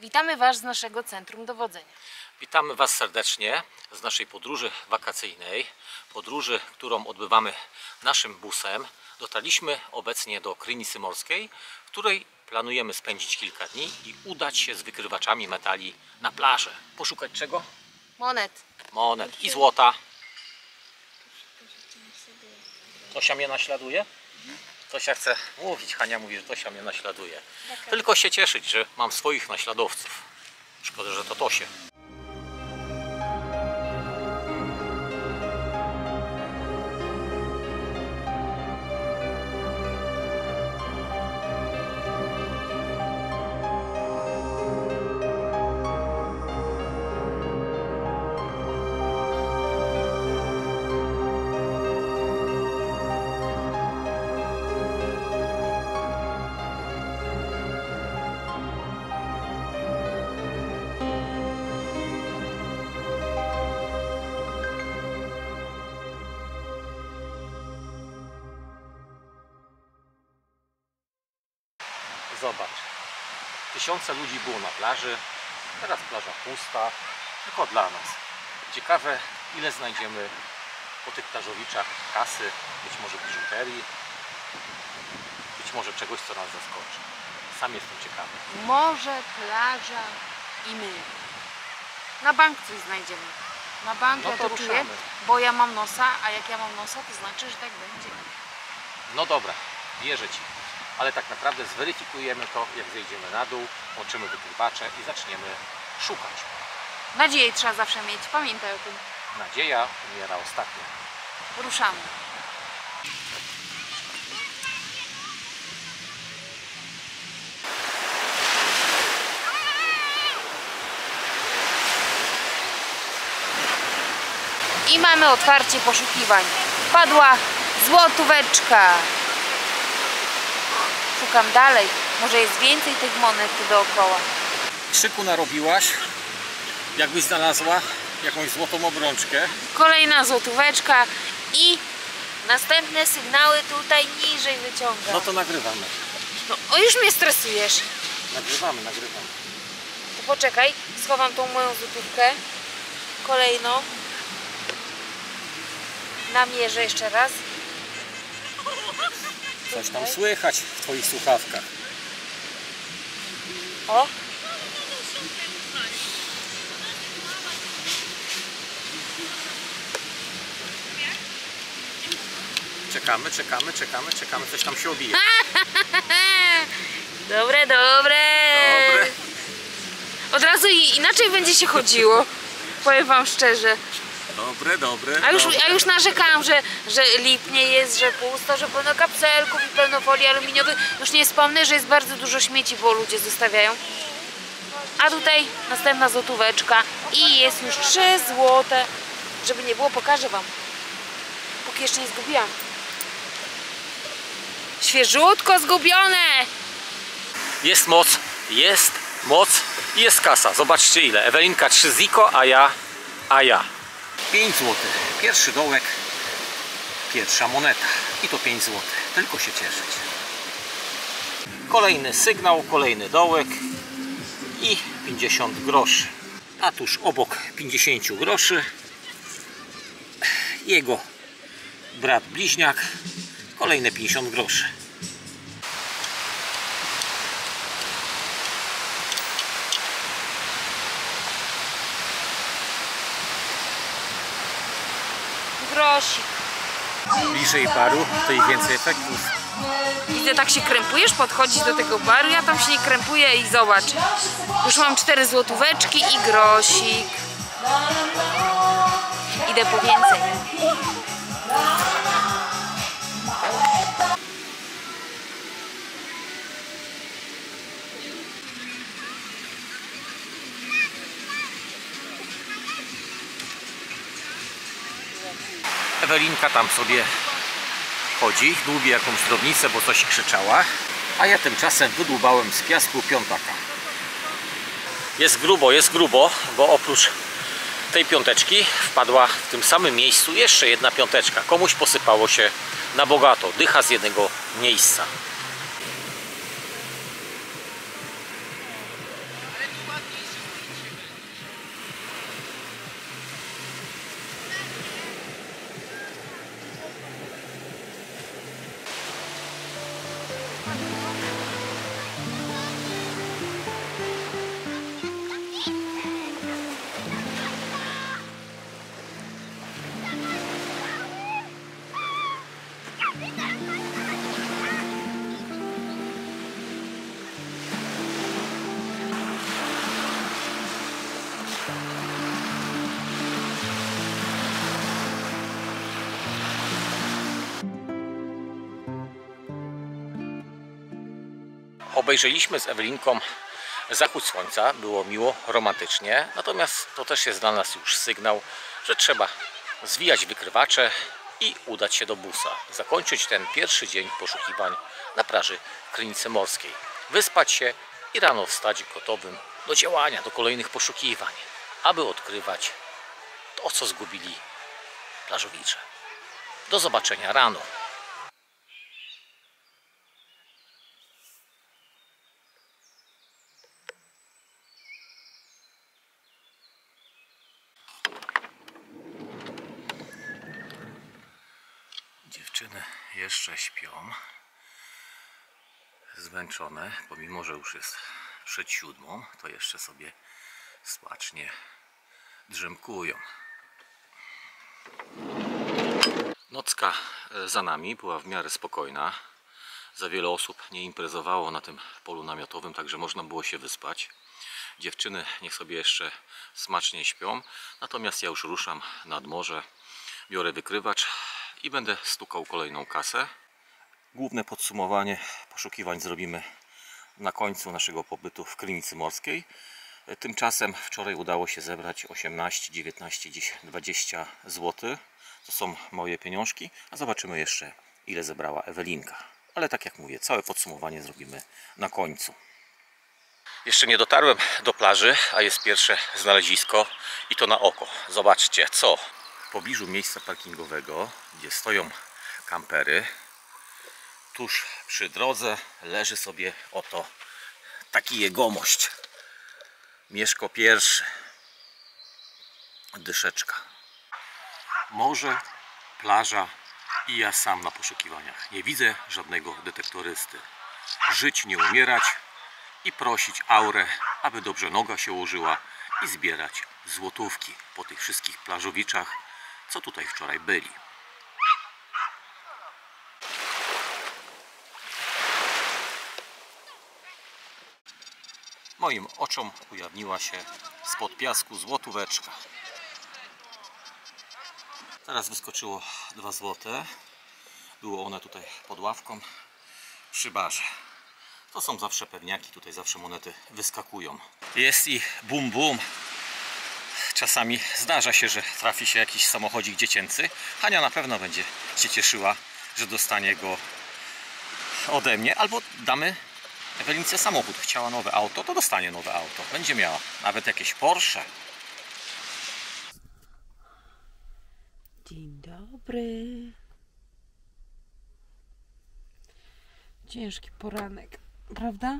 Witamy Was z naszego Centrum Dowodzenia. Witamy Was serdecznie z naszej podróży wakacyjnej, podróży, którą odbywamy naszym busem. Dotarliśmy obecnie do Krynicy Morskiej, w której planujemy spędzić kilka dni i udać się z wykrywaczami metali na plażę. Poszukać czego? Monet. Monet i złota. Tosia mnie naśladuje? Tosia chce mówić, Hania mówi, że Tosia mnie naśladuje. Tylko się cieszyć, że mam swoich naśladowców. Szkoda, że to Tosie. Zobacz, tysiące ludzi było na plaży, teraz plaża pusta, tylko dla nas. Ciekawe, ile znajdziemy po tych plażowiczach kasy, być może biżuterii, być może czegoś, co nas zaskoczy. Sam jestem ciekawy. Morze, plaża i my. Na bank coś znajdziemy. Na bank No ja to to czuję, ruszamy. bo ja mam nosa, a jak ja mam nosa, to znaczy, że tak będzie. No dobra, wierzę Ci. Ale tak naprawdę zweryfikujemy to, jak zejdziemy na dół, włączymy wykrywacze i zaczniemy szukać. Nadzieję trzeba zawsze mieć, pamiętaj o tym. Nadzieja umiera ostatnia. Ruszamy. I mamy otwarcie poszukiwań. Padła złotóweczka. Szukam dalej. Może jest więcej tych monet tu dookoła. Krzyku narobiłaś, jakbyś znalazła jakąś złotą obrączkę. Kolejna złotóweczka i następne sygnały tutaj niżej wyciągam. No to nagrywamy. No, o, już mnie stresujesz. Nagrywamy. To poczekaj, schowam tą moją złotówkę. Kolejną. Namierzę jeszcze raz. Coś tam słychać w Twoich słuchawkach. O! Czekamy. Coś tam się obije. Dobre. Dobre. Od razu inaczej będzie się chodziło. Powiem Wam szczerze. Dobre. A już narzekałam, że lipnie jest, że pusto, że pełno kapselków i pełno folii aluminiowych. Już nie wspomnę, że jest bardzo dużo śmieci, bo ludzie zostawiają. A tutaj następna złotóweczka i jest już 3 złote. Żeby nie było, pokażę Wam. Póki jeszcze nie zgubiłam. Świeżutko zgubione! Jest moc i jest kasa. Zobaczcie ile. Ewelinka 3 ziko, a ja 5 zł. Pierwszy dołek, pierwsza moneta. I to 5 zł. Tylko się cieszyć. Kolejny sygnał, kolejny dołek i 50 groszy. A tuż obok 50 groszy jego brat bliźniak, kolejne 50 groszy. Grosik. Bliżej baru, to i więcej efektów. Widzę, tak się krępujesz, podchodzisz do tego baru, ja tam się nie krępuję i zobacz. Już mam 4 złotóweczki i grosik. Idę po więcej. Ewelinka tam sobie chodzi, dłubi jakąś drobnicę, bo coś krzyczała, a ja tymczasem wydłubałem z piasku piątaka. Jest grubo, bo oprócz tej piąteczki wpadła w tym samym miejscu jeszcze jedna piąteczka. Komuś posypało się na bogato, dycha z jednego miejsca. Obejrzeliśmy z Ewelinką zachód słońca, było miło, romantycznie, natomiast to też jest dla nas już sygnał, że trzeba zwijać wykrywacze i udać się do busa. Zakończyć ten pierwszy dzień poszukiwań na plaży Krynicy Morskiej. Wyspać się i rano wstać gotowym do działania, do kolejnych poszukiwań, aby odkrywać to, co zgubili plażowicze. Do zobaczenia rano. Dziewczyny jeszcze śpią, zmęczone, pomimo że już jest przed 7, to jeszcze sobie smacznie drzemkują. Nocka za nami była w miarę spokojna. Za wiele osób nie imprezowało na tym polu namiotowym, także można było się wyspać. Dziewczyny niech sobie jeszcze smacznie śpią, natomiast ja już ruszam nad morze, biorę wykrywacz i będę stukał kolejną kasę. Główne podsumowanie poszukiwań zrobimy na końcu naszego pobytu w Krynicy Morskiej. Tymczasem wczoraj udało się zebrać 18, 19, dziś 20 zł. To są moje pieniążki, a zobaczymy jeszcze, ile zebrała Ewelinka. Ale tak jak mówię, całe podsumowanie zrobimy na końcu. Jeszcze nie dotarłem do plaży, a jest pierwsze znalezisko i to na oko. Zobaczcie co. W pobliżu miejsca parkingowego, gdzie stoją kampery, tuż przy drodze leży sobie oto taki jegomość. Mieszko pierwszy. Dyszeczka. Morze, plaża i ja sam na poszukiwaniach. Nie widzę żadnego detektorysty. Żyć, nie umierać i prosić aurę, aby dobrze noga się ułożyła i zbierać złotówki po tych wszystkich plażowiczach, co tutaj wczoraj byli. Moim oczom ujawniła się spod piasku złotóweczka. Teraz wyskoczyło 2 złote. Było one tutaj pod ławką przy barze. To są zawsze pewniaki, tutaj zawsze monety wyskakują. Jest i bum bum. Czasami zdarza się, że trafi się jakiś samochodzik dziecięcy. Hania na pewno będzie się cieszyła, że dostanie go ode mnie. Albo damy Ewelince samochód. Chciała nowe auto, to dostanie nowe auto. Będzie miała nawet jakieś Porsche. Dzień dobry. Ciężki poranek, prawda?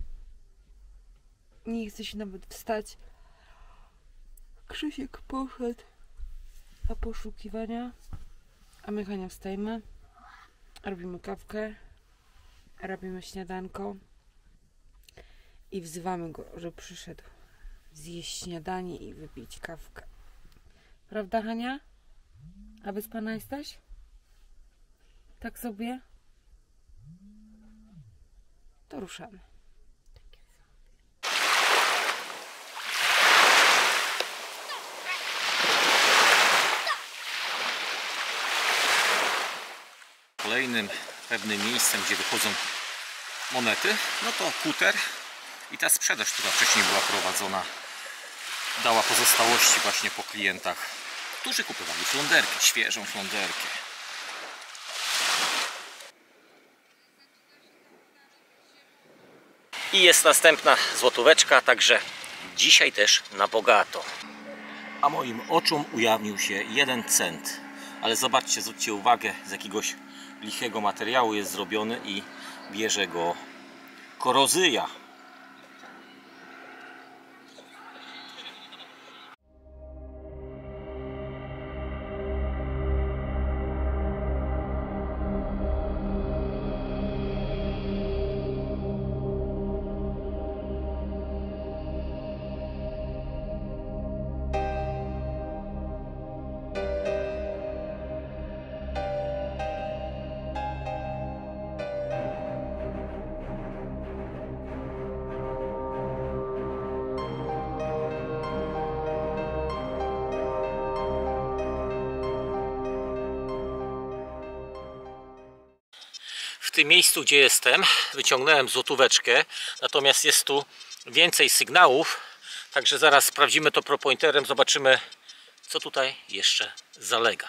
Nie chce się nawet wstać. Krzysiek poszedł na poszukiwania, a my Hania wstajemy, robimy kawkę, robimy śniadanko i wzywamy go, żeby przyszedł zjeść śniadanie i wypić kawkę. Prawda, Hania? A wyspana jesteś? Tak sobie? To ruszamy. Kolejnym pewnym miejscem, gdzie wychodzą monety, no to kuter i ta sprzedaż, która wcześniej była prowadzona, dała pozostałości właśnie po klientach, którzy kupowali fląderkę, świeżą fląderkę. I jest następna złotóweczka, także dzisiaj też na bogato. A moim oczom ujawnił się 1 cent. Ale zobaczcie, zwróćcie uwagę, z jakiegoś lichego materiału jest zrobiony i bierze go korozja. tym miejscu, gdzie jestem, wyciągnąłem złotóweczkę, natomiast jest tu więcej sygnałów, także zaraz sprawdzimy to propointerem, zobaczymy, co tutaj jeszcze zalega.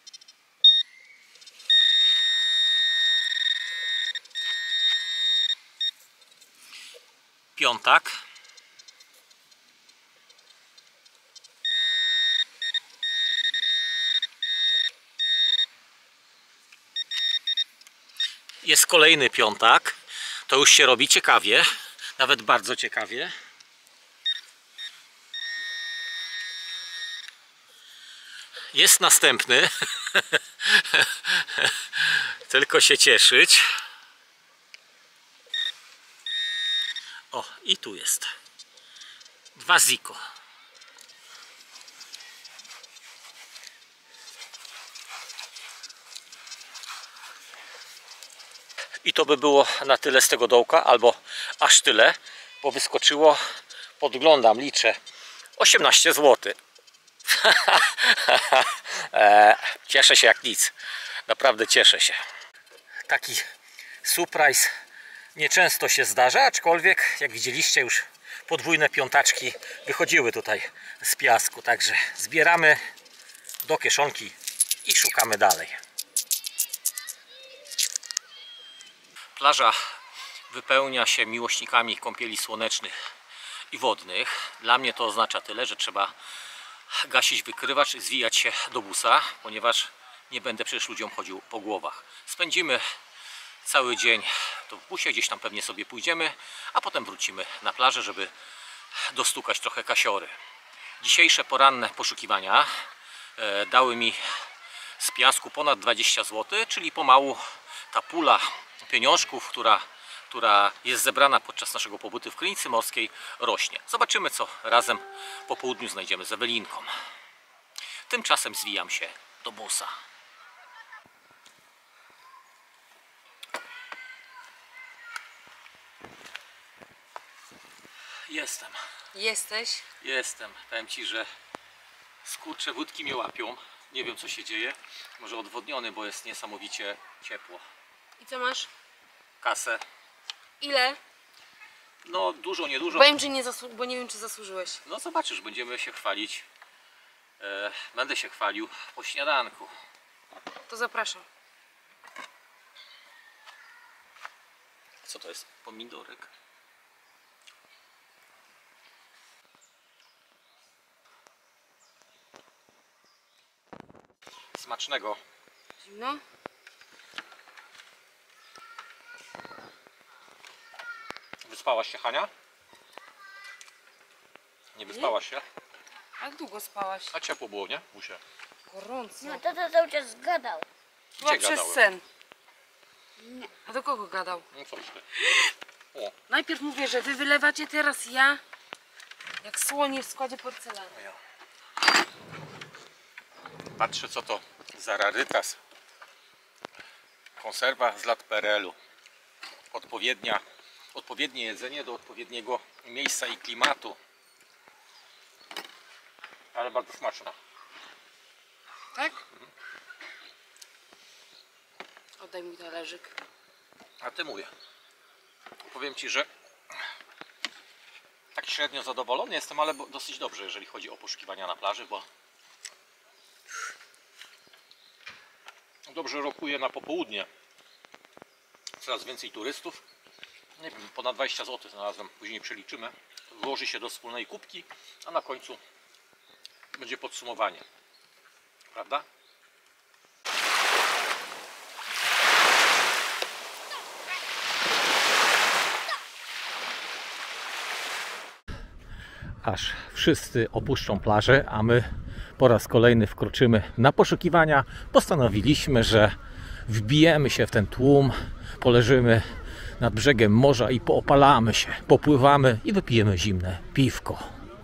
Piątak. Jest kolejny piątak. To już się robi ciekawie, nawet bardzo ciekawie. Jest następny. Tylko się cieszyć. O, i tu jest. 2 ziko. I to by było na tyle z tego dołka, albo aż tyle, bo wyskoczyło, podglądam, liczę, 18 zł. Cieszę się jak nic. Naprawdę cieszę się. Taki surprise nieczęsto się zdarza, aczkolwiek jak widzieliście już podwójne piątaczki wychodziły tutaj z piasku. Także zbieramy do kieszonki i szukamy dalej. Plaża wypełnia się miłośnikami kąpieli słonecznych i wodnych. Dla mnie to oznacza tyle, że trzeba gasić wykrywacz i zwijać się do busa, ponieważ nie będę przecież ludziom chodził po głowach. Spędzimy cały dzień to w busie, gdzieś tam pewnie sobie pójdziemy, a potem wrócimy na plażę, żeby dostukać trochę kasiory. Dzisiejsze poranne poszukiwania dały mi z piasku ponad 20 zł, czyli pomału ta pula pieniążków, która jest zebrana podczas naszego pobytu w Krynicy Morskiej, rośnie. Zobaczymy, co razem po południu znajdziemy z Ewelinką. Tymczasem zwijam się do busa. Jestem. Jesteś? Jestem. Powiem Ci, że skurcze wódki mnie łapią. Nie wiem, co się dzieje. Może odwodniony, bo jest niesamowicie ciepło. I co masz? Kasę. Ile? No dużo, niedużo. Bo nie wiem, czy zasłużyłeś. No zobaczysz, będziemy się chwalić. Będę się chwalił po śniadanku. To zapraszam. Co to jest? Pomidorek. Smacznego. Zimno? Wyspałaś się, Hania? Nie wyspałaś się? Jak długo spałaś? A ciepło było, nie? W busie. Gorąco. No to cały czas gadał. Chyba Gdzie przez gadałem? sen. A do kogo gadał? No coś ty. O, Najpierw mówię, że wy wylewacie, teraz ja. Jak słonie w składzie porcelany. no ja. Patrzę, co to za rarytas. Konserwa z lat PRL-u. Odpowiednie jedzenie do odpowiedniego miejsca i klimatu. Ale bardzo smaczna. Tak? Oddaj mi talerzyk. A ty mówię. Powiem Ci, że tak średnio zadowolony jestem, ale dosyć dobrze, jeżeli chodzi o poszukiwania na plaży, bo dobrze rokuje na popołudnie. Coraz więcej turystów. Nie wiem, ponad 20 zł znalazłem, później przeliczymy. Włoży się do wspólnej kubki, a na końcu będzie podsumowanie. Prawda? Aż wszyscy opuszczą plażę, a my po raz kolejny wkroczymy na poszukiwania. Postanowiliśmy, że wbijemy się w ten tłum, poleżymy nad brzegiem morza i poopalamy się, popływamy i wypijemy zimne piwko.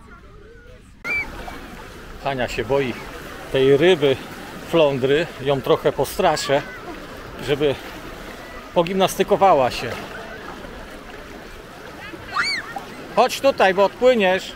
Hania się boi tej ryby flądry, ją trochę postraszę, żeby pogimnastykowała się. Chodź tutaj, bo odpłyniesz.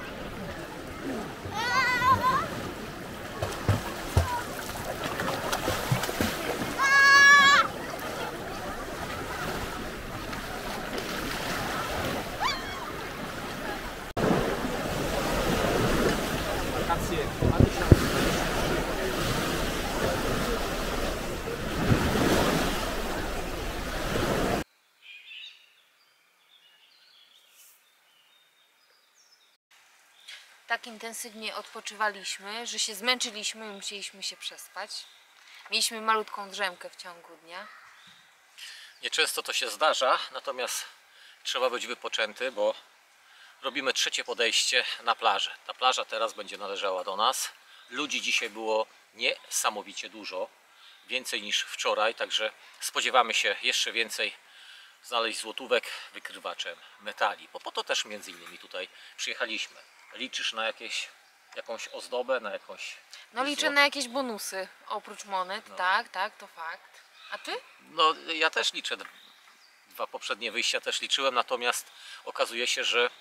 tak intensywnie odpoczywaliśmy, że się zmęczyliśmy i musieliśmy się przespać. Mieliśmy malutką drzemkę w ciągu dnia. Nieczęsto to się zdarza, natomiast trzeba być wypoczęty, bo robimy trzecie podejście na plażę. Ta plaża teraz będzie należała do nas. Ludzi dzisiaj było niesamowicie dużo, więcej niż wczoraj, także spodziewamy się jeszcze więcej znaleźć złotówek wykrywaczem metali, bo po to też między innymi tutaj przyjechaliśmy. Liczysz na jakąś ozdobę, na jakąś... No liczę na jakieś bonusy oprócz monet, tak, to fakt. A ty? No ja też liczę, dwa poprzednie wyjścia też liczyłem, natomiast okazuje się, że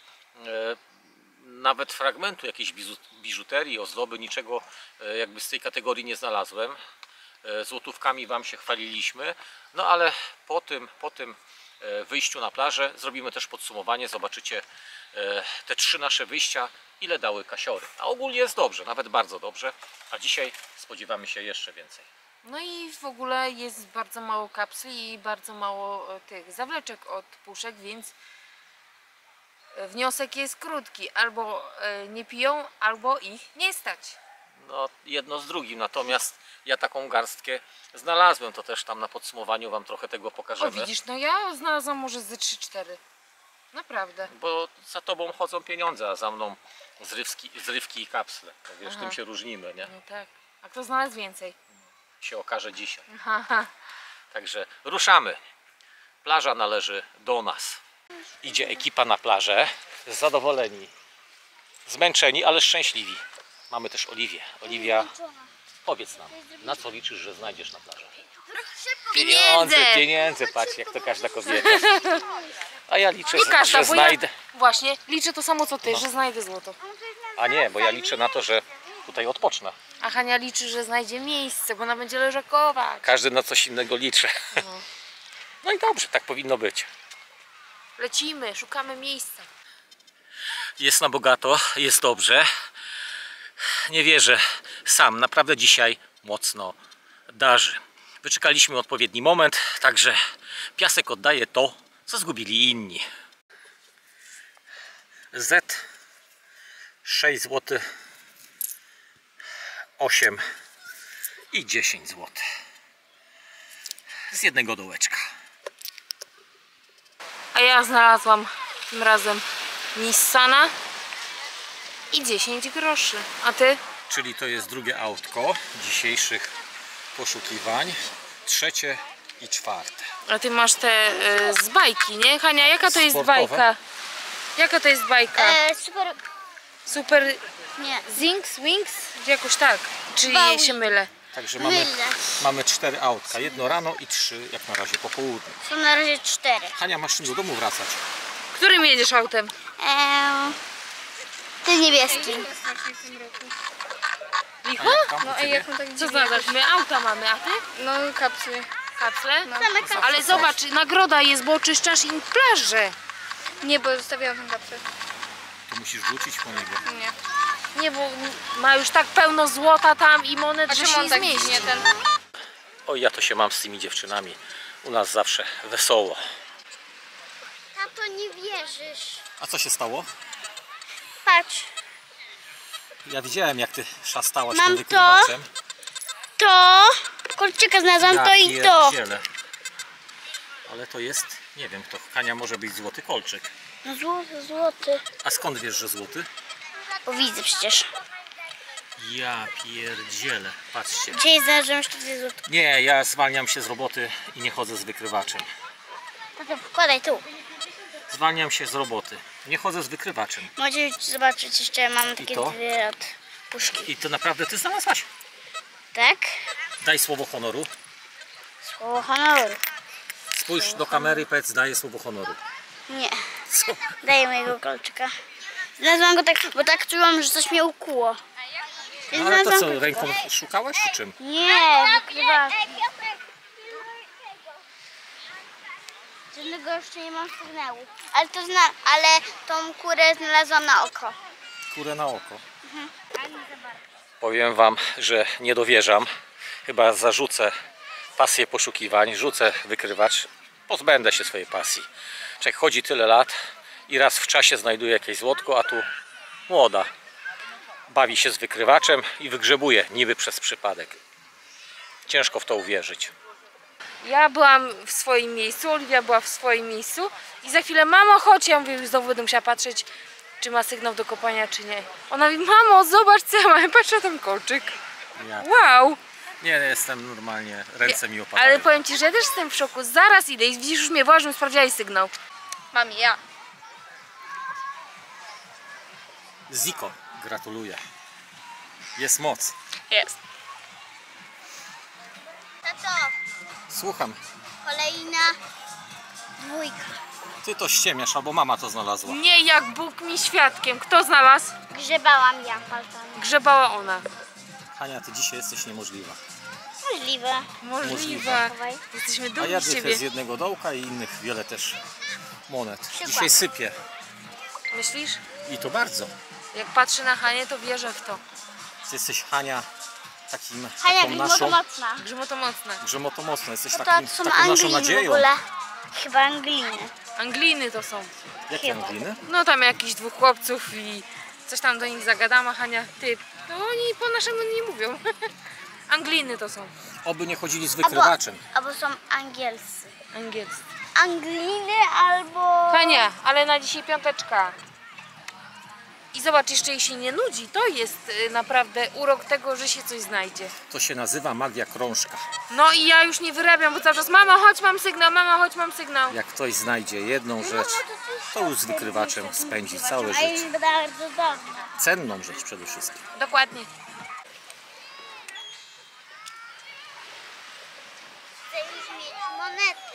nawet fragmentu jakiejś biżuterii, ozdoby, niczego jakby z tej kategorii nie znalazłem. Złotówkami Wam się chwaliliśmy, no ale po tym wyjściu na plażę zrobimy też podsumowanie, zobaczycie te 3 nasze wyjścia, ile dały kasiory. A ogólnie jest dobrze, nawet bardzo dobrze, a dzisiaj spodziewamy się jeszcze więcej. No i w ogóle jest bardzo mało kapsli i bardzo mało tych zawleczek od puszek, więc wniosek jest krótki. Albo nie piją, albo ich nie stać. No jedno z drugim, natomiast ja taką garstkę znalazłem, to też tam na podsumowaniu Wam trochę tego O pokażemy. widzisz, no ja znalazłam może ze 3-4. Naprawdę. Bo za Tobą chodzą pieniądze, a za mną zrywki i kapsle. To wiesz, Aha. tym się różnimy, nie? No tak. A kto znalazł więcej? Się okaże dzisiaj. Haha. Także ruszamy. Plaża należy do nas. Idzie ekipa na plażę. Zadowoleni. Zmęczeni, ale szczęśliwi. Mamy też Oliwię. Oliwia, powiedz nam, na co liczysz, że znajdziesz na plaży? Pieniądze, patrz jak to każda kobieta. A ja liczę, Nie każda, że bo znajdę. ja właśnie liczę to samo co ty, że znajdę złoto. A nie, bo ja liczę na to, że tutaj odpocznę. A Hania liczy, że znajdzie miejsce, bo ona będzie leżakować. Każdy na coś innego liczy. No i dobrze, tak powinno być. Lecimy, szukamy miejsca. Jest na bogato, jest dobrze. Nie wierzę sam, naprawdę dzisiaj mocno darzy. Wyczekaliśmy odpowiedni moment, także piasek oddaje to, co zgubili inni. Z 6 zł, 8 i 10 zł. Z jednego dołeczka. A ja znalazłam tym razem Nissana i 10 groszy. A ty? Czyli to jest drugie autko dzisiejszych poszukiwań. Trzecie i czwarte. A ty masz te z bajki, nie? Hania, jaka to jest Sportowe. bajka? Jaka to jest bajka? Super. Super Nie. Zinks, Wings? Jakoś tak. Czy Bowie. się mylę? Także Mylę. mamy 4 autka. Jedno rano i 3 jak na razie po południu. Są na razie 4. Hania, masz czym do domu wracać? Którym jedziesz autem? Tym niebieskim. Licho? No, a jak Co znalazłeś? My auta mamy, a ty? No kapsle. Kapsle? Same kapsle. Ale zobacz, nagroda jest, bo oczyszczasz im plażę. Nie, bo zostawiałam tę kapsę. To musisz wrócić po niego. Nie. Nie, bo ma już tak pełno złota tam i monet, A że czemu się on nie tak zmieści. dziwnie ten... Oj, ja to się mam z tymi dziewczynami. U nas zawsze wesoło. Tato, nie wierzysz. A co się stało? Patrz. Ja widziałem, jak ty szastałaś Mam tym wykrywaczem. To. Kolczyka znalazłam, to i to. pierdzielę. Ale to jest, nie wiem kto, Hania, może być złoty kolczyk. No złoty. A skąd wiesz, że złoty? Bo widzę przecież. Ja pierdzielę, patrzcie. Dzisiaj znalazłam jeszcze 2 złote. Nie, ja zwalniam się z roboty i nie chodzę z wykrywaczem. Tato, wkładaj tu. Zwalniam się z roboty. Nie chodzę z wykrywaczem. Możecie zobaczyć jeszcze, mam takie to? 2 od puszki. I to naprawdę ty znalazłaś? Tak? Daj słowo honoru. Słowo honoru. Spójrz do kamery i powiedz, daję słowo honoru. Nie. Co? Daję mojego kolczyka. Znalazłam go tak, bo tak czułam, że coś mnie ukuło. Więc No, ale to znalazłam co, kolczyka. ręką szukałaś czy czym? Nie, wykrywaczem. Żadnego jeszcze nie mam sygnału. Ale tą kurę znalazłam na oko. Kurę na oko. Ale nie za bardzo. Powiem wam, że nie dowierzam. Chyba zarzucę pasję poszukiwań, rzucę wykrywacz, pozbędę się swojej pasji. Człowiek chodzi tyle lat i raz w czasie znajduje jakieś złotko, a tu młoda. bawi się z wykrywaczem i wygrzebuje niby przez przypadek. Ciężko w to uwierzyć. Ja byłam w swoim miejscu, Oliwia była w swoim miejscu i za chwilę, mamo chodź, ja mówię, już znowu będę musiała patrzeć, czy ma sygnał do kopania, czy nie. Ona mówi, mamo zobacz co ja mam, patrzę tam kolczyk. Ja Wow! nie jestem normalnie, ręce mi opadają. Ale powiem ci, że ja też jestem w szoku, zaraz idę i widzisz, już mnie woła, żebym sprawdziła sygnał. Mam ja. Ziko, gratuluję. Jest moc. Jest. Tato, Słucham, kolejna dwójka. ty to ściemiasz, albo mama to znalazła. Nie, jak Bóg mi świadkiem. Kto znalazł? Grzebałam ja palcami. Grzebała ona. Hania, ty dzisiaj jesteś niemożliwa. Możliwe. Możliwe. Chowaj. Jesteśmy A dumni ja z dychę ciebie. z jednego dołka i innych wiele też monet. Przykład. Dzisiaj sypie. Myślisz? I to bardzo. Jak patrzę na Hanię, to wierzę w to. Ty jesteś, Hania, Hania, taką naszą... to mocna. Grzymo to mocne. Grzymoto mocno, jesteś To taką są naszą Angliny w nadzieją. ogóle. Chyba Angliny. Angliny to są. Jakie Angliny? No tam jakichś dwóch chłopców i coś tam do nich zagadam, a Hania, ty, to oni po naszemu nie mówią. Angliny to są. Oby nie chodzili z wykrywaczem. Albo są angielscy. Angielscy. Angliny albo... Hania, ale na dzisiaj piąteczka. I zobacz, jeszcze jej się nie nudzi. To jest naprawdę urok tego, że się coś znajdzie. To się nazywa magia krążka. No i ja już nie wyrabiam, bo cały czas mama, chodź, mam sygnał, mama, chodź, mam sygnał. Jak ktoś znajdzie jedną rzecz, to już z wykrywaczem spędzi całe Ale życie. jest bardzo dobra. Cenną rzecz przede wszystkim. Dokładnie. Chcę już mieć monety.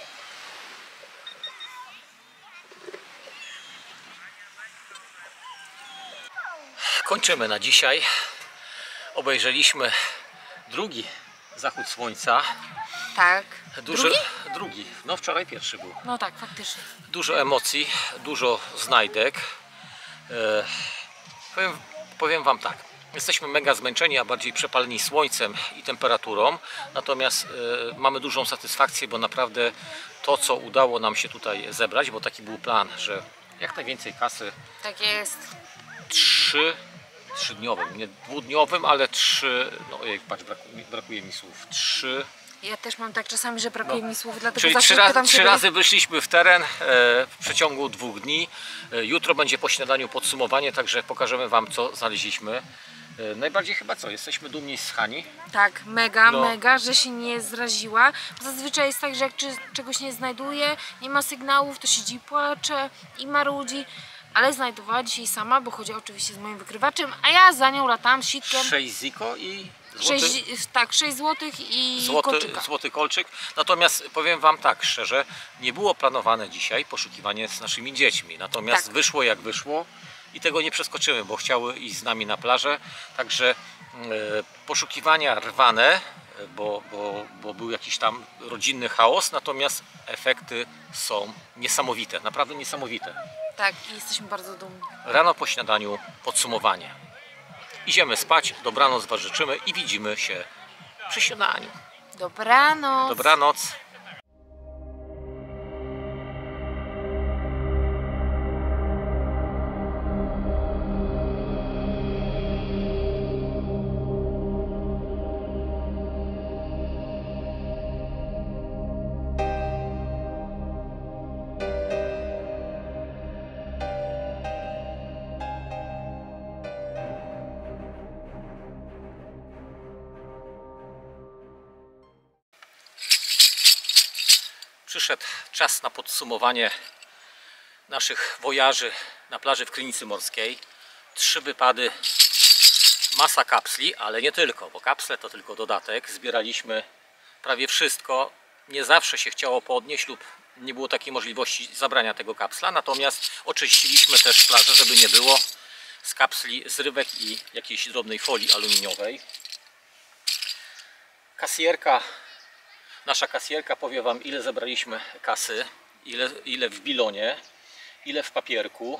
Kończymy na dzisiaj. Obejrzeliśmy drugi zachód słońca. Tak. Drugi. No wczoraj pierwszy był. No tak, faktycznie. Dużo emocji, dużo znajdek. Powiem Wam tak. Jesteśmy mega zmęczeni, a bardziej przepaleni słońcem i temperaturą. Natomiast mamy dużą satysfakcję, bo naprawdę to, co udało nam się tutaj zebrać, bo taki był plan, że jak najwięcej kasy Tak jest. trzydniowym, nie dwudniowym, ale no patrz, brakuje mi słów. Ja też mam tak czasami, że brakuje mi słów, dlatego Czyli zawsze pytam trzy się razy wyszliśmy w teren w przeciągu 2 dni. Jutro będzie po śniadaniu podsumowanie, także pokażemy Wam, co znaleźliśmy. Najbardziej chyba co? Jesteśmy dumni z Hani. Tak, mega, No. mega, że się nie zraziła. Zazwyczaj jest tak, że jak czegoś nie znajduje, nie ma sygnałów, to siedzi, płacze i marudzi. Ale znajdowała dzisiaj sama, bo chodzi oczywiście z moim wykrywaczem, a ja za nią latałam sitkiem. 6 ziko i złoty, 6 złotych i kolczyka. złoty kolczyk. Natomiast powiem Wam tak szczerze, nie było planowane dzisiaj poszukiwanie z naszymi dziećmi. Natomiast Tak. wyszło jak wyszło i tego nie przeskoczymy, bo chciały iść z nami na plażę. Także poszukiwania rwane, bo był jakiś tam rodzinny chaos, natomiast efekty są niesamowite, naprawdę niesamowite. Tak, i jesteśmy bardzo dumni. Rano po śniadaniu podsumowanie. Idziemy spać, dobranoc Was życzymy i widzimy się przy śniadaniu. Dobranoc. Dobranoc. Przyszedł czas na podsumowanie naszych wojaży na plaży w Krynicy Morskiej. 3 wypady, masa kapsli, ale nie tylko, bo kapsle to tylko dodatek. Zbieraliśmy prawie wszystko. Nie zawsze się chciało podnieść lub nie było takiej możliwości zabrania tego kapsla. Natomiast oczyściliśmy też plażę, żeby nie było z kapsli zrywek i jakiejś drobnej folii aluminiowej. Nasza kasjerka powie Wam, ile zebraliśmy kasy, ile w bilonie, ile w papierku.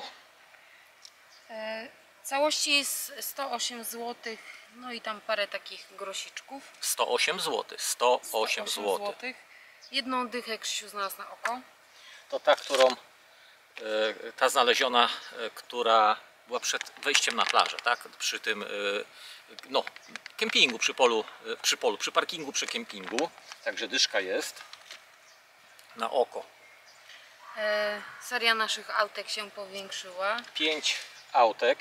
W całości jest 108 zł, no i tam parę takich grosiczków. 108 zł. 108 zł. złotych. Jedną dychę Krzysiu znalazł na oko. To ta, ta znaleziona, która była przed wejściem na plażę, tak? Przy tym no, kempingu, przy parkingu, przy kempingu. Także dyszka jest na oko. Seria naszych autek się powiększyła. 5 autek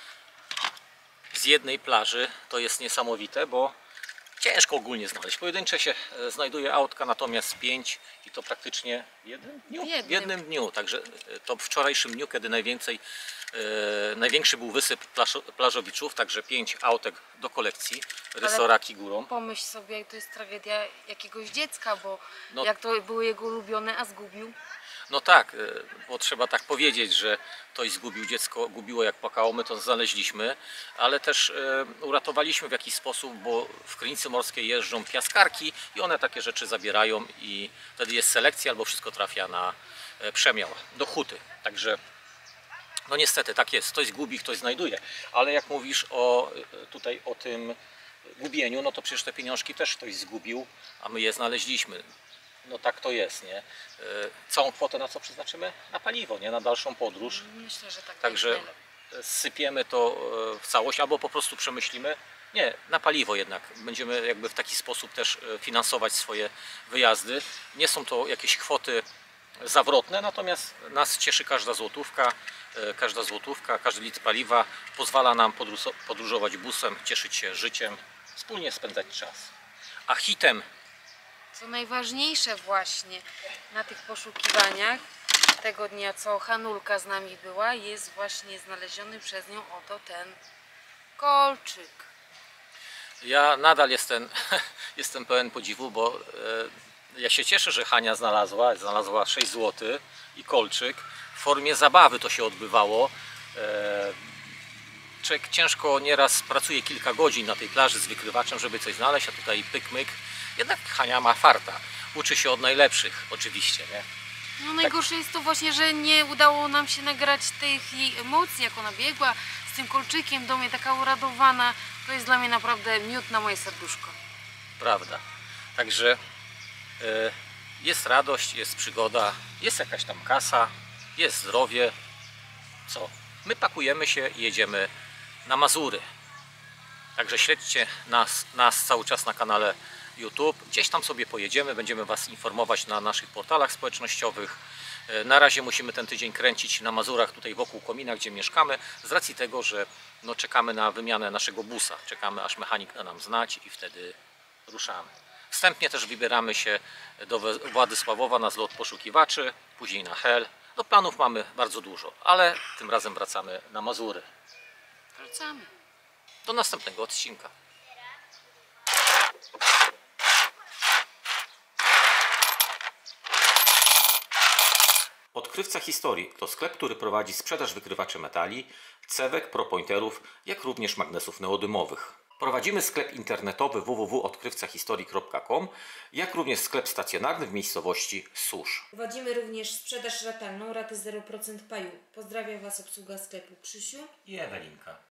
z jednej plaży, to jest niesamowite, bo ciężko ogólnie znaleźć. Pojedyncze się znajduje autka, natomiast 5 i to praktycznie w jednym dniu. W jednym dniu. Także to w wczorajszym dniu, kiedy największy był wysyp plażowiczów, także 5 autek do kolekcji, rysoraki górą. Pomyśl sobie, jak to jest tragedia jakiegoś dziecka, bo No. jak to były jego ulubione, a zgubił. No tak, bo trzeba tak powiedzieć, że ktoś zgubił dziecko, gubiło jak płakało, my to znaleźliśmy, ale też uratowaliśmy w jakiś sposób, bo w Krynicy Morskiej jeżdżą piaskarki i one takie rzeczy zabierają i wtedy jest selekcja albo wszystko trafia na przemiał, do huty. Także no niestety tak jest, ktoś zgubi, ktoś znajduje, ale jak mówisz tutaj o tym gubieniu, no to przecież te pieniążki też ktoś zgubił, a my je znaleźliśmy. No tak to jest, nie? Całą kwotę na co przeznaczymy? Na paliwo, nie? Na dalszą podróż. Myślę, że tak. Także jest najlepiej. sypiemy to w całość, albo po prostu przemyślimy. Nie, na paliwo jednak. Będziemy jakby w taki sposób też finansować swoje wyjazdy. Nie są to jakieś kwoty zawrotne, natomiast nas cieszy każda złotówka, każdy litr paliwa pozwala nam podróżować busem, cieszyć się życiem, wspólnie spędzać czas. A hitem Co najważniejsze właśnie na tych poszukiwaniach tego dnia, co Hanulka z nami była, jest właśnie znaleziony przez nią oto ten kolczyk. ja nadal jestem pełen podziwu, bo ja się cieszę, że Hania znalazła 6 zł i kolczyk. W formie zabawy to się odbywało. Człowiek ciężko nieraz pracuje kilka godzin na tej plaży z wykrywaczem, żeby coś znaleźć, a tutaj pyk, myk. Jednak Hania ma farta. Uczy się od najlepszych oczywiście, nie? No najgorsze jest to właśnie, że nie udało nam się nagrać tych jej emocji, jak ona biegła z tym kolczykiem do mnie, taka uradowana. To jest dla mnie naprawdę miód na moje serduszko. Prawda. Także jest radość, jest przygoda, jest jakaś tam kasa, jest zdrowie. Co? My pakujemy się i jedziemy na Mazury. Także śledźcie nas cały czas na kanale YouTube. Gdzieś tam sobie pojedziemy, będziemy Was informować na naszych portalach społecznościowych. Na razie musimy ten tydzień kręcić na Mazurach, tutaj wokół komina, gdzie mieszkamy, z racji tego, że no, czekamy na wymianę naszego busa. Czekamy, aż mechanik da nam znać i wtedy ruszamy. Wstępnie też wybieramy się do Władysławowa na zlot poszukiwaczy, później na Hel. Do planów mamy bardzo dużo, ale tym razem wracamy na Mazury. Wracamy. Do następnego odcinka. Odkrywca Historii to sklep, który prowadzi sprzedaż wykrywaczy metali, cewek, propointerów, jak również magnesów neodymowych. Prowadzimy sklep internetowy www.odkrywcahistorii.com, jak również sklep stacjonarny w miejscowości Susz. Prowadzimy również sprzedaż ratalną, raty 0% paju. Pozdrawiam Was obsługa sklepu Krzysiu I Ewelinka.